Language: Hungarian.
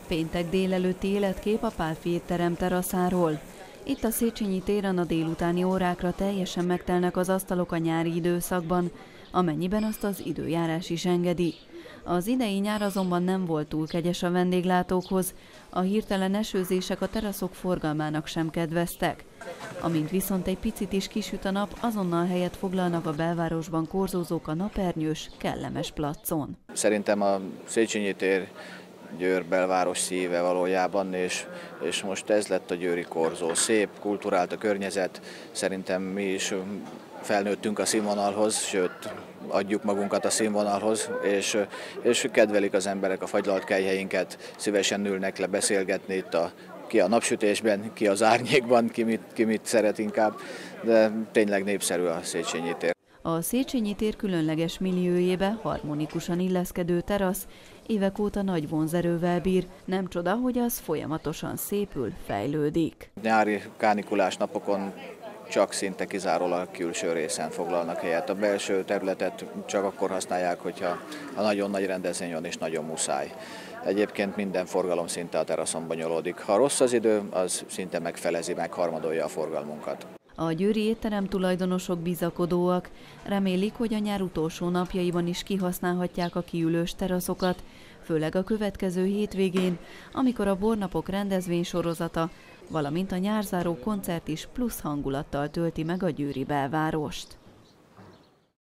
Péntek délelőtti életkép a Pálffy étterem teraszáról. Itt a Széchenyi téren a délutáni órákra teljesen megtelnek az asztalok a nyári időszakban, amennyiben azt az időjárás is engedi. Az idei nyár azonban nem volt túl kegyes a vendéglátókhoz, a hirtelen esőzések a teraszok forgalmának sem kedveztek. Amint viszont egy picit is kisüt a nap, azonnal helyet foglalnak a belvárosban korzózók a napernyős, kellemes placon. Szerintem a Széchenyi tér Győr belváros szíve valójában, és most ez lett a győri korzó. Szép, kulturált a környezet, szerintem mi is felnőttünk a színvonalhoz, sőt adjuk magunkat a színvonalhoz, és kedvelik az emberek a fagylalt kelyheinket, szívesen ülnek le beszélgetni itt ki a napsütésben, ki az árnyékban, ki mit szeret inkább, de tényleg népszerű a Széchenyi tér. A Széchenyi tér különleges milliójébe harmonikusan illeszkedő terasz évek óta nagy vonzerővel bír, nem csoda, hogy az folyamatosan szépül, fejlődik. Nyári kánikulás napokon csak szinte kizárólag külső részen foglalnak helyet. A belső területet csak akkor használják, hogyha a nagyon nagy rendezvény van és nagyon muszáj. Egyébként minden forgalom szinte a teraszon bonyolódik. Ha rossz az idő, az szinte megfelezi, megharmadolja a forgalmunkat. A győri étterem tulajdonosok bizakodóak, remélik, hogy a nyár utolsó napjaiban is kihasználhatják a kiülős teraszokat, főleg a következő hétvégén, amikor a Bornapok rendezvénysorozata, valamint a nyárzáró koncert is plusz hangulattal tölti meg a győri belvárost.